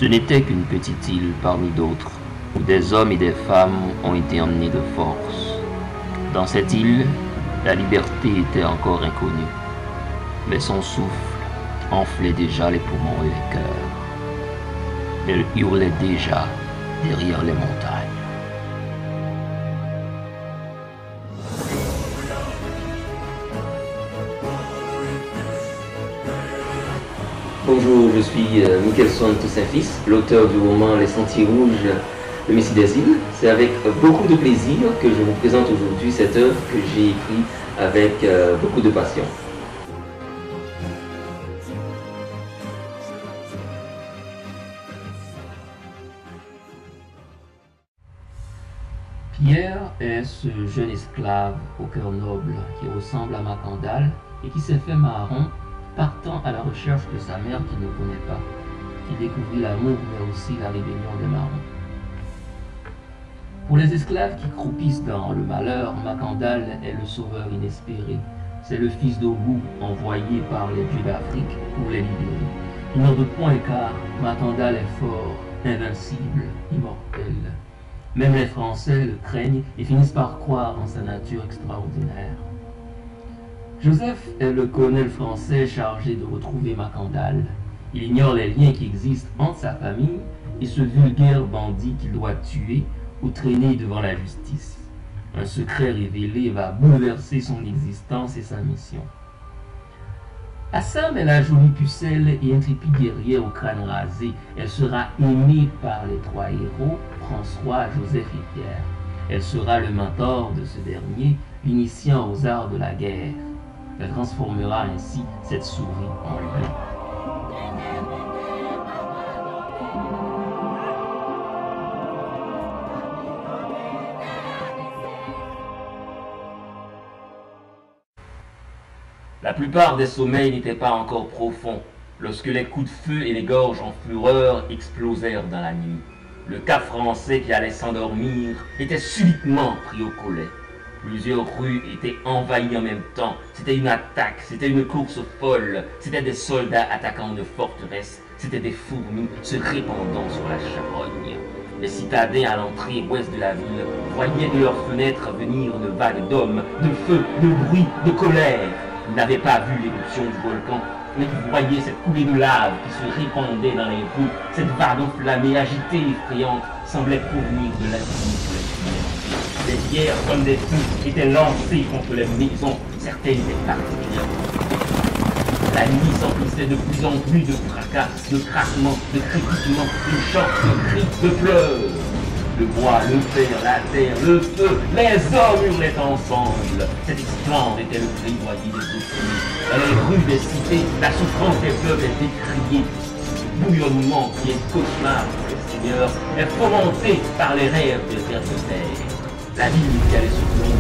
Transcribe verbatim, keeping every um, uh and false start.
Ce n'était qu'une petite île parmi d'autres, où des hommes et des femmes ont été emmenés de force. Dans cette île, la liberté était encore inconnue, mais son souffle enflait déjà les poumons et les cœurs. Elle hurlait déjà derrière les montagnes. Bonjour, je suis euh, Michelson Toussaint-Fils, l'auteur du roman Les Sentiers Rouges, le Messie des îles. C'est avec euh, beaucoup de plaisir que je vous présente aujourd'hui cette œuvre que j'ai écrite avec euh, beaucoup de passion. Pierre est ce jeune esclave au cœur noble qui ressemble à Macandal et qui s'est fait marron partant à la recherche de sa mère qu'il ne connaît pas, qui découvrit l'amour mais aussi la rébellion des marrons. Pour les esclaves qui croupissent dans le malheur, Macandal est le sauveur inespéré. C'est le fils d'Ogou envoyé par les dieux d'Afrique pour les libérer. Il n'en doute point car Macandal est fort, invincible, immortel. Même les Français le craignent et finissent par croire en sa nature extraordinaire. Joseph est le colonel français chargé de retrouver Macandal. Il ignore les liens qui existent entre sa famille et ce vulgaire bandit qu'il doit tuer ou traîner devant la justice. Un secret révélé va bouleverser son existence et sa mission. Assam est la jolie pucelle et intrépide guerrière au crâne rasé. Elle sera aimée par les trois héros, François, Joseph et Pierre. Elle sera le mentor de ce dernier, l'initiant aux arts de la guerre. Elle transformera ainsi cette souris en lion. La plupart des sommeils n'étaient pas encore profonds, lorsque les coups de feu et les gorges en fureur explosèrent dans la nuit. Le cap français qui allait s'endormir était subitement pris au collet. Plusieurs rues étaient envahies en même temps. C'était une attaque, c'était une course folle. C'était des soldats attaquant une forteresse. C'était des fourmis se répandant sur la charogne. Les citadins à l'entrée ouest de la ville voyaient de leurs fenêtres venir une vague d'hommes, de feu, de bruit, de colère. Ils n'avaient pas vu l'éruption du volcan, mais ils voyaient cette coulée de lave qui se répandait dans les rues. Cette vague enflammée, agitée, effrayante, semblait provenir de l'infini sur les fenêtres. Les pierres comme des feux étaient lancées contre les maisons, certaines étaient particulièrement. La nuit s'emplissait de plus en plus de fracas, de craquements, de crépitements, de chants, de cris, de pleurs. Le bois, le fer, la terre, le feu, les hommes hurlaient ensemble. Cette esclave était le plaidoyer des opprimés. Dans les rues des cités, la souffrance des peuples est décriée. Ce bouillonnement qui est cauchemar pour les seigneurs est fomenté par les rêves des vers de terre. La ville qui allait se